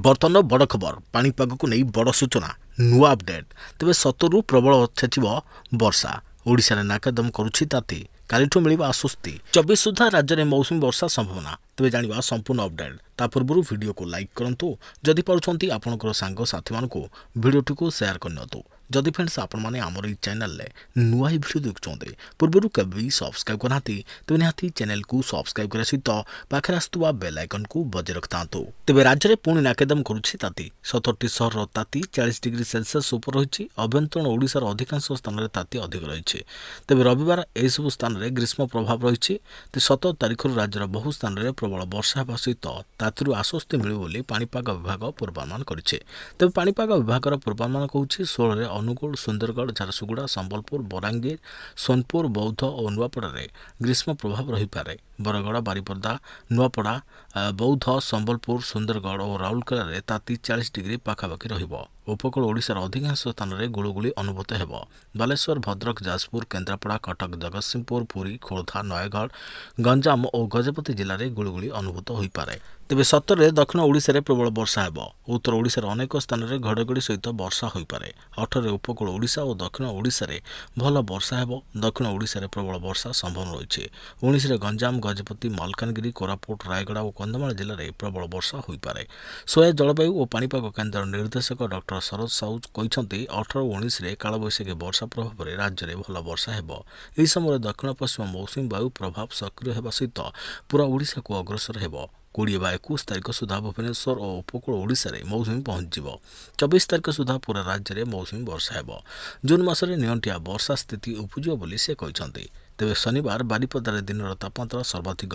बर्तन बड़ खबर पाणीपाग को नहीं बड़ सूचना नुआ अपडेट तेज सतरु प्रबल छेचिब वर्षा ओडिशा नाकेदम करुछि ताती कालिठू मिलिबा आश्वस्ति 24 सुधा राज्य में मौसुमी वर्षा संभावना तेज जानिबा संपूर्ण अपडेट ता पूर्व वीडियो को लाइक करंतु जदि पारुछंती आपनकर सांग साथी मानकु वीडियोटी को शेयर करनियतु जदि फ्रेंड्स आपण माने हमर ई चैनल ले नुआ ही वीडियो देखुछंते पूर्वरु कभी सब्सक्राइब करनाती तेबे निहाती चैनल को सब्सक्राइब करे सहित पाखरे आस्तुवा बेल आइकन को बजे रखतांतु तेबे राज्य रे पुणी नाकेदम करुछि ताती 77 सहर ताती 40 डिग्री सेल्सियस ऊपर रहिछि अभ्यंतरण ओडिसा रो अधिकांश स्थान रे ताती अधिक रहिछि तेबे रविवार ए सब स्थान रे ग्रीष्म प्रभाव रहिछि ते 17 तारिख रु राज्य रो बहु स्थान रे प्रबल वर्षा हेबा सहित तातिरु आश्वस्ति मिलु बोली पाणीपाग विभाग पूर्वानुमान करिछि तेबे पाणीपाग विभाग रो पूर्वानुमान कहूछि 16 रे अनुगुल सुंदरगढ़ झारसुगुड़ा संबलपुर बलांगीर सोनपुर बौद्ध और नुआपड़ा ग्रीष्म प्रभाव रही पारे बरगड़ बारिपदा नुआपड़ा बौद्ध संबलपुर सुंदरगढ़ और राउरकेला रे ताती 40 डिग्री पाखापाखि रहिबो उपकूल ओडिशार अधिकांश स्थान में गुळुगुळी अनुभूत हेबो बालेश्वर भद्रक जाजपुर केन्द्रापड़ा कटक जगतसिंहपुर पुरी खोर्धा नयगढ़ गंजाम और गजपति जिले में गुळुगुळी अनुभूत हो पारे तेबे 17 रे दक्षिण ओडिशा रे प्रबल वर्षा हेबो उत्तर ओडिशार अनेक स्थान में घड़घड़ी सहित वर्षा हो पारे 18 रे उपकूल ओडिशा और दक्षिण ओडिशा रे भल वर्षा हेबो दक्षिण ओडिशा रे प्रबल वर्षा संभावना रही 19 रे गंजाम गजपति मलकानगिरी कोरापुट रायगड़ा और कंधमाल जिले में प्रबल वर्षा हो पारे सोया जलवायु और पाणीपाग केन्द्र निर्देशक डॉक्टर शरद साहू कहते 18 और 19 रे कालबैशाखी वर्षा प्रभाव में राज्य में भल वर्षा हेबो एही समय दक्षिण पश्चिम मौसुमी वायु प्रभाव सक्रिय हेबा सहित पूरा ओडिशा को अग्रसर हेबो 20 व 21 तारिख सुधा भुवनेश्वर और उपकूल ओडिशा रे मौसुमी पहुंचब 24 तारिख सुधा पूरा राज्य में मौसुमी वर्षा हेबो जून मासरे नियंटिया वर्षा स्थिति उपजिव बोली से कहते तेज शनिवार बारिपदार दिन तापमात्रा सर्वाधिक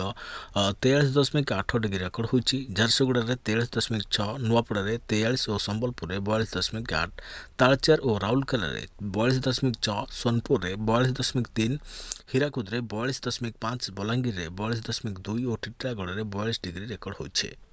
43.8 डिग्री रेकर्ड होती झारसुगुड़ा 43.6 नुआपड़ा 43 और संबलपुर 42.8 तालचेर और राउरकेला 42.6 सोनपुर 42.3 हीराकुद 42.5 बलांगीर 42.2 और टिटागढ़ 42 डिग्री रेकर्ड होती।